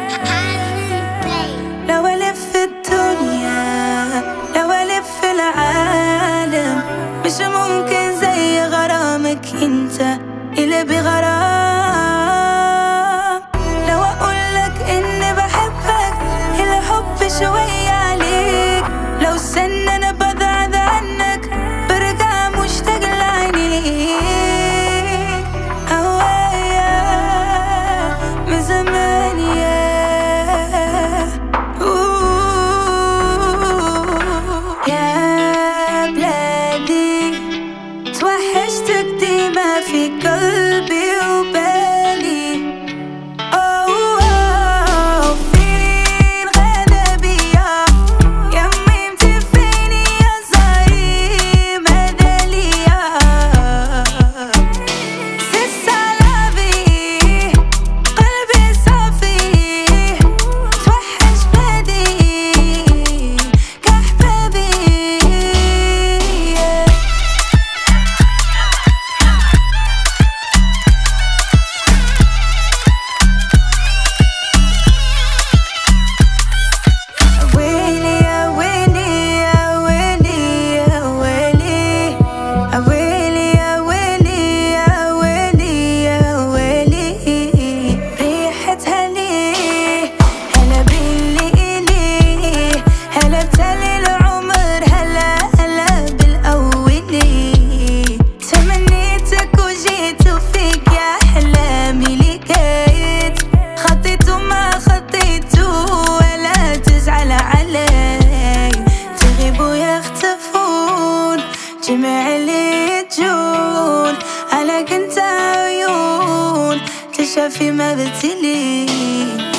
لو ألف الدنيا، لو ألف العالم، مش ممكن زي غرامك انت اللي بغرام. لو أقولك إني بحبك الحب شوية عليك، لو سنة أنا ببعد عنك برجع مشتاق لعينيك. هوايا من زمان يا بلادي، توحشتك ديما في قلبي وبالي. فين غدا بيا يمي متفيني يا زهري مداليا. سس علابي قلبي صافي، توحش بلادي كأحبابي. جمع اللي تجون على كنت عيون تشافي ما بتلي.